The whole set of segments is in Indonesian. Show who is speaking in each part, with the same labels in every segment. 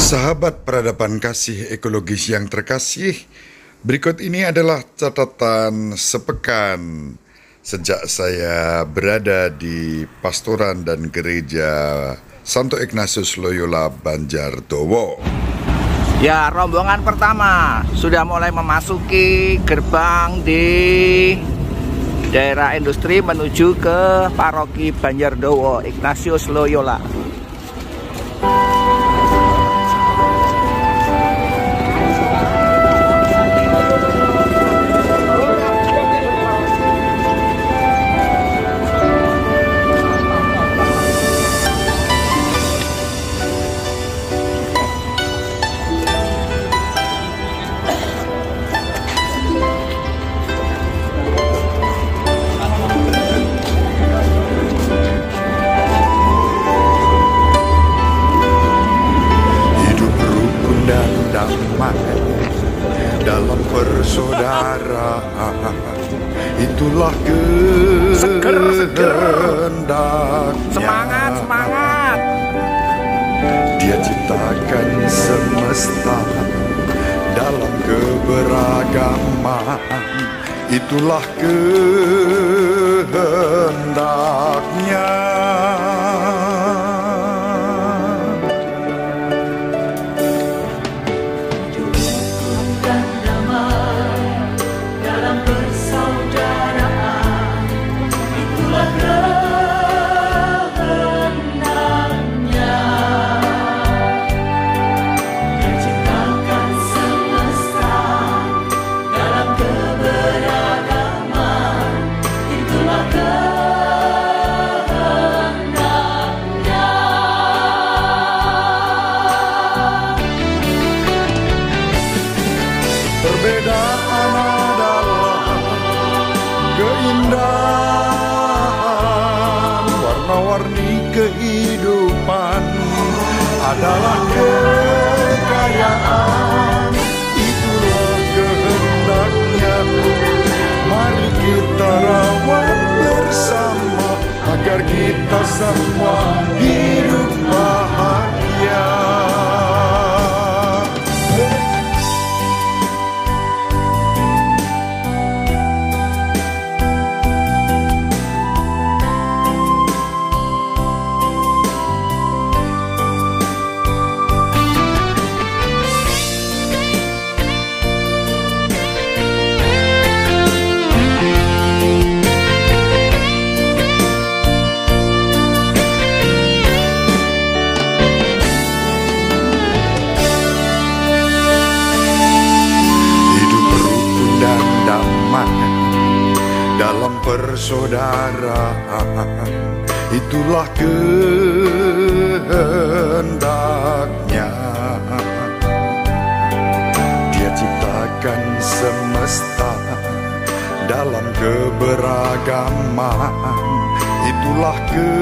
Speaker 1: Sahabat peradaban kasih ekologis yang terkasih, berikut ini adalah catatan sepekan sejak saya berada di Pastoran dan Gereja Santo Ignatius Loyola Banjardowo.
Speaker 2: Ya, rombongan pertama sudah mulai memasuki gerbang di daerah industri menuju ke Paroki Banjardowo Ignatius Loyola.
Speaker 1: Dalam persaudaraan, itulah kehendaknya.
Speaker 2: Semangat.
Speaker 1: Dia ciptakan semesta dalam keberagaman, itulah kehendaknya. Perbedaan adalah keindahan, warna-warni kehidupan adalah kekayaan, itulah kehendaknya. Mari kita rawat bersama agar kita semua hidup bahagia. Dalam persaudaraan, itulah kehendaknya. Dia ciptakan semesta dalam keberagaman, itulah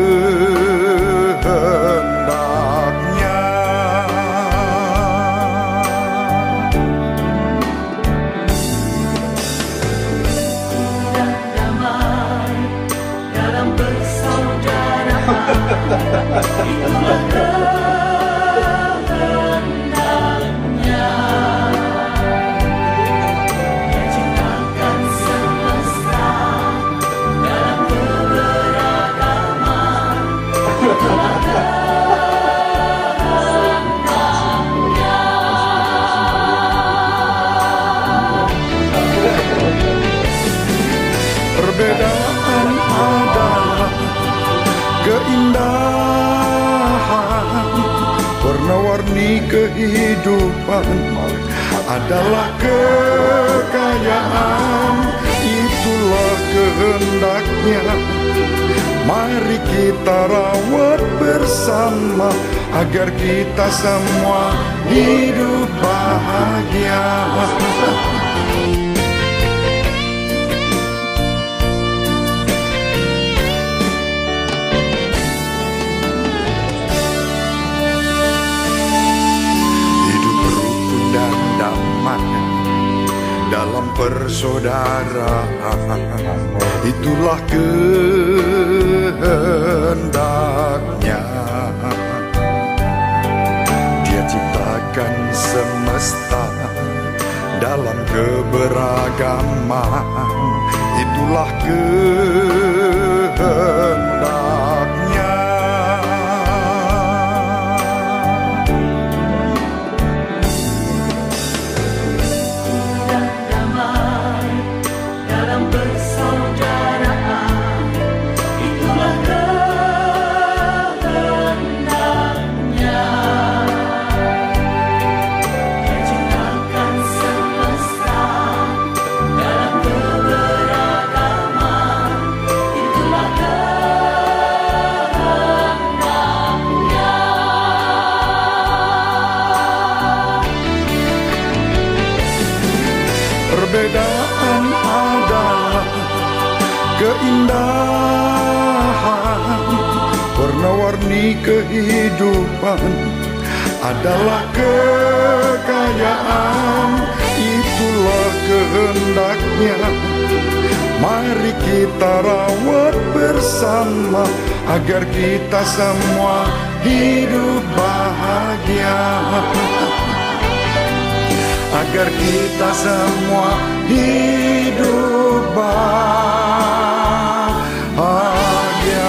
Speaker 1: kehendaknya.
Speaker 3: Itulah kehendaknya. Dia ciptakan semesta dalam keberagaman, itulah kehendaknya.
Speaker 1: Perbedaan adalah keindahan, warna-warni kehidupan adalah kekayaan, itulah kehendaknya. Mari kita rawat bersama agar kita semua hidup bahagia. Dalam persaudaraan, itulah kehendaknya. Dia ciptakan keberagaman, itulah kehendaknya.
Speaker 3: Dan damai dalam persaudaraan, itulah kehendaknya. Dia ciptakan semesta dalam keberagaman, itulah kehendaknya.
Speaker 1: Perbedaan adalah keindahan, warna-warni kehidupan adalah kekayaan, itulah kehendaknya. Mari kita rawat bersama agar kita semua hidup bahagia, agar kita semua hidup bahagia.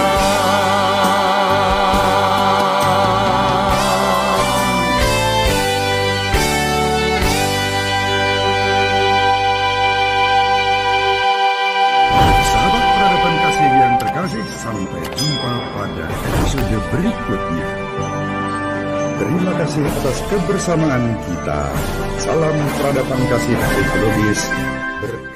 Speaker 4: Sahabat peradaban kasih yang terkasih, sampai jumpa pada episode berikutnya. Terima kasih atas kebersamaan kita. Salam peradaban kasih ekologis.